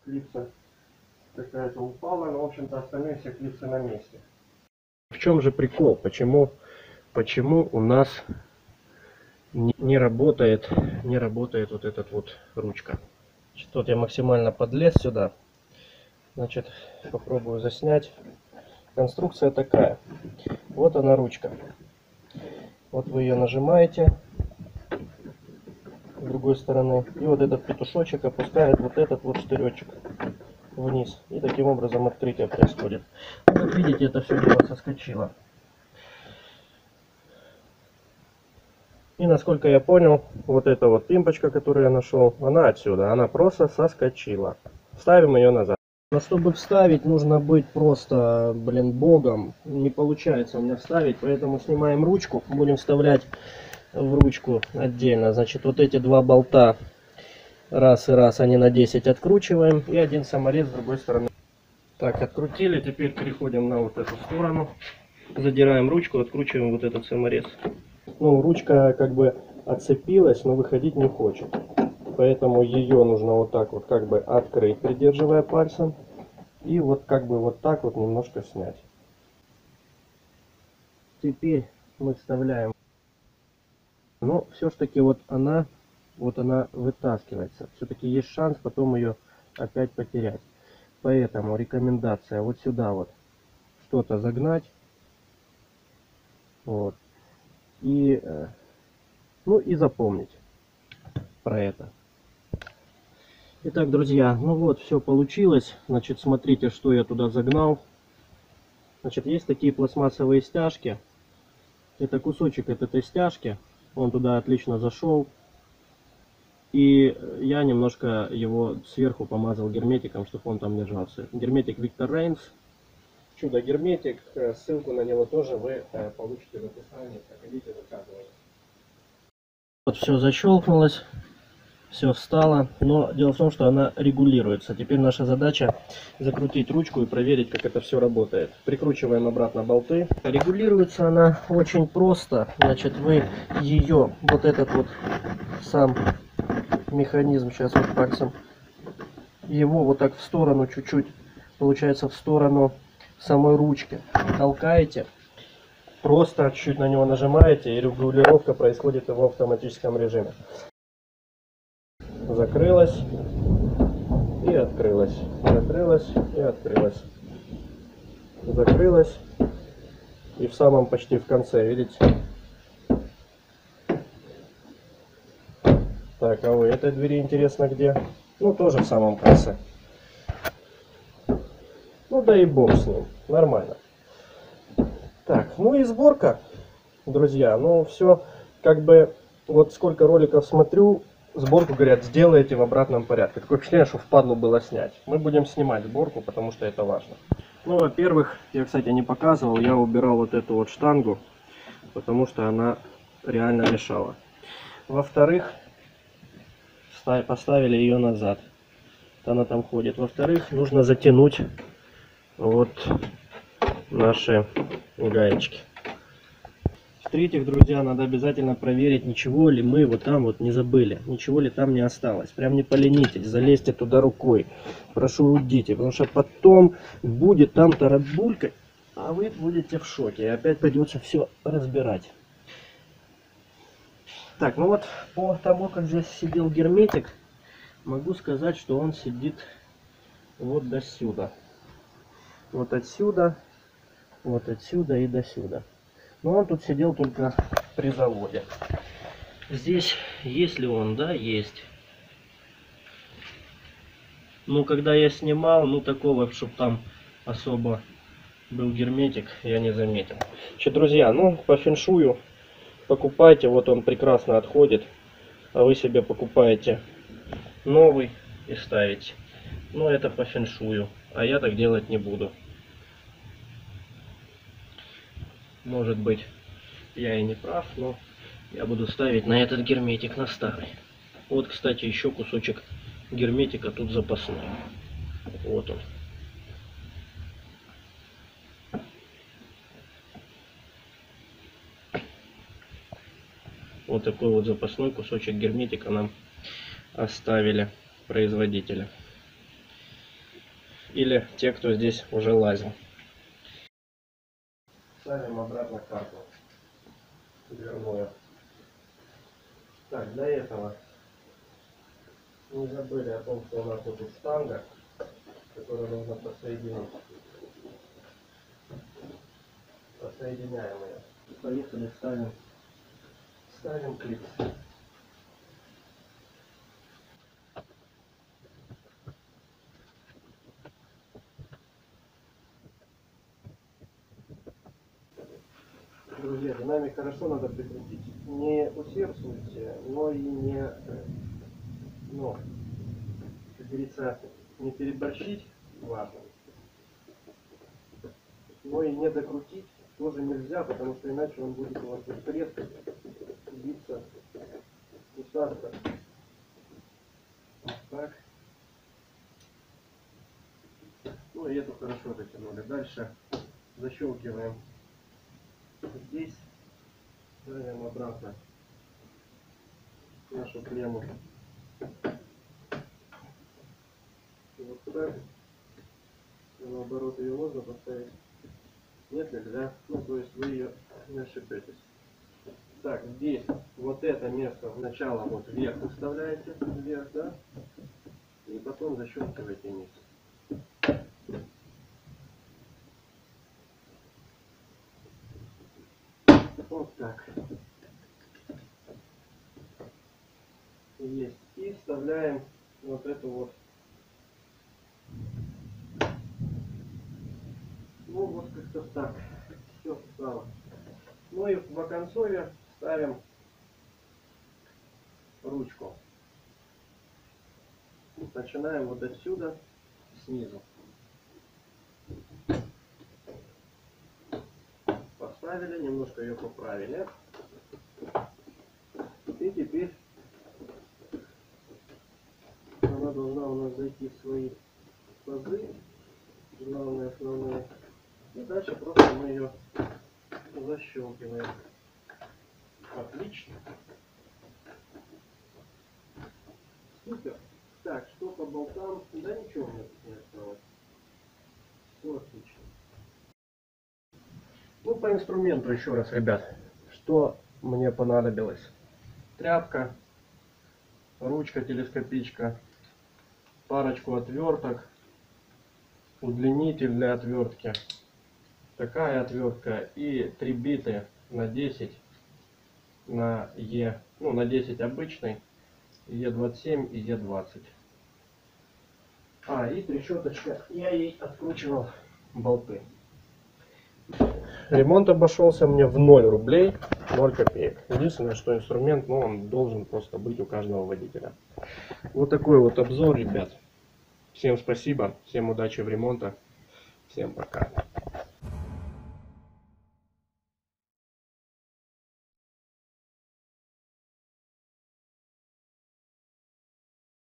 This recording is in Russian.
Клипса какая-то упала, но в общем-то остальные все клипсы на месте. В чем же прикол? Почему у нас не работает вот этот вот ручка? Значит, вот я максимально подлез сюда. Значит, попробую заснять. Конструкция такая. Вот она ручка. Вот вы ее нажимаете с другой стороны. И вот этот петушочек опускает вот этот вот штыречек вниз. И таким образом открытие происходит. Как видите, это все дело соскочило. И насколько я понял, вот эта вот пимпочка, которую я нашел, она отсюда. Она просто соскочила. Ставим ее назад. Но чтобы вставить, нужно быть просто, богом. Не получается у меня вставить, поэтому снимаем ручку. Будем вставлять в ручку отдельно. Значит, вот эти два болта, раз и раз, они на 10 откручиваем. И один саморез с другой стороны. Так, открутили. Теперь переходим на вот эту сторону. Задираем ручку, откручиваем вот этот саморез. Ну, ручка как бы отцепилась, но выходить не хочет. Поэтому ее нужно вот так вот как бы открыть, придерживая пальцем. И вот как бы вот так вот немножко снять. Теперь мы вставляем. Но все-таки вот она вытаскивается. Все-таки есть шанс потом ее опять потерять. Поэтому рекомендация вот сюда вот что-то загнать. Вот. И, ну и запомнить про это. Итак, друзья, ну вот все получилось. Значит, смотрите, что я туда загнал. Значит, есть такие пластмассовые стяжки. Это кусочек от этой стяжки. Он туда отлично зашел. И я немножко его сверху помазал герметиком, чтобы он там держался. Герметик Victor Reigns. Чудо герметик. Ссылку на него тоже вы получите в описании. Заходите, заказывайте. Вот все защелкнулось. Все встало, но дело в том, что она регулируется. Теперь наша задача закрутить ручку и проверить, как это все работает. Прикручиваем обратно болты. Регулируется она очень просто. Значит, вы ее, вот этот вот сам механизм, сейчас вот пальцем, его вот так в сторону чуть-чуть, получается в сторону самой ручки толкаете. Просто чуть-чуть на него нажимаете, и регулировка происходит в автоматическом режиме. Закрылась и открылась, закрылась и открылась, закрылась, и в самом почти в конце, видите? Так, а у этой двери интересно где? Ну, тоже в самом конце. Ну да и бог с ним, нормально. Так, ну и сборка, друзья. Ну все, как бы, вот сколько роликов смотрю, сборку, говорят, сделайте в обратном порядке. Такое впечатление, что впадлу было снять. Мы будем снимать сборку, потому что это важно. Ну, во-первых, я, кстати, не показывал, я убирал вот эту вот штангу, потому что она реально мешала. Во-вторых, поставили ее назад. Она там ходит. Во-вторых, нужно затянуть вот наши гаечки. В-третьих, друзья, надо обязательно проверить, ничего ли мы вот там вот не забыли, ничего ли там не осталось. Прям не поленитесь, залезьте туда рукой, прошурудите, потому что потом будет там тарабулька, а вы будете в шоке, и опять придется все разбирать. Так, ну вот по тому, как здесь сидел герметик, могу сказать, что он сидит вот до сюда. Вот отсюда и до сюда. Но он тут сидел только при заводе. Здесь есть ли он? Да, есть. Ну, когда я снимал, ну, такого, чтобы там особо был герметик, я не заметил. Значит, друзья, ну, по феншую покупайте. Вот он прекрасно отходит. А вы себе покупаете новый и ставите. Ну, это по феншую. А я так делать не буду. Может быть, я и не прав, но я буду ставить на этот герметик, на старый. Вот, кстати, еще кусочек герметика тут запасной. Вот он. Вот такой вот запасной кусочек герметика нам оставили производители. или те, кто здесь уже лазил. Ставим обратно карту дверную. Так, для этого не забыли о том, что у нас тут штанга, которую нужно подсоединить. Подсоединяем ее. Поехали, ставим клипс. Друзья, динамик хорошо надо прикрутить. Не усердствуйте, но и не, как говорится, не переборщить, важно. Но и не докрутить тоже нельзя, потому что иначе он будет у вас трескать, биться, кусаться. Вот так. Ну и эту хорошо затянули. Дальше защелкиваем здесь, ставим обратно нашу клемму. Вот так. Наоборот, ее можно поставить. Нет, нельзя. Ну, то есть вы ее не ошибетесь. Так, здесь вот это место сначала вот вверх выставляете, вверх, да? И потом защелкиваете вниз. Вот так. Есть. И вставляем вот эту вот. Ну вот как-то так. Все встало. Ну и в оконцове ставим ручку. Начинаем вот отсюда, снизу. Поставили, немножко ее поправили. И теперь она должна у нас зайти в свои пазы, главные, основные. И дальше просто мы ее защелкиваем. Отлично. Супер. Так, что по болтам? Да ничего у меня тут не осталось. Все отлично. Ну, по инструменту еще раз, ребят. Что мне понадобилось? Тряпка, ручка, телескопичка, парочку отверток, удлинитель для отвертки, такая отвертка и 3 биты на 10 на Е, ну на 10 обычный, Е27 и Е20. И трещоточка, я ей откручивал болты. Ремонт обошелся мне в 0 рублей, 0 копеек. Единственное, что инструмент, он должен просто быть у каждого водителя. Вот такой вот обзор, ребят. Всем спасибо, всем удачи в ремонте, всем пока.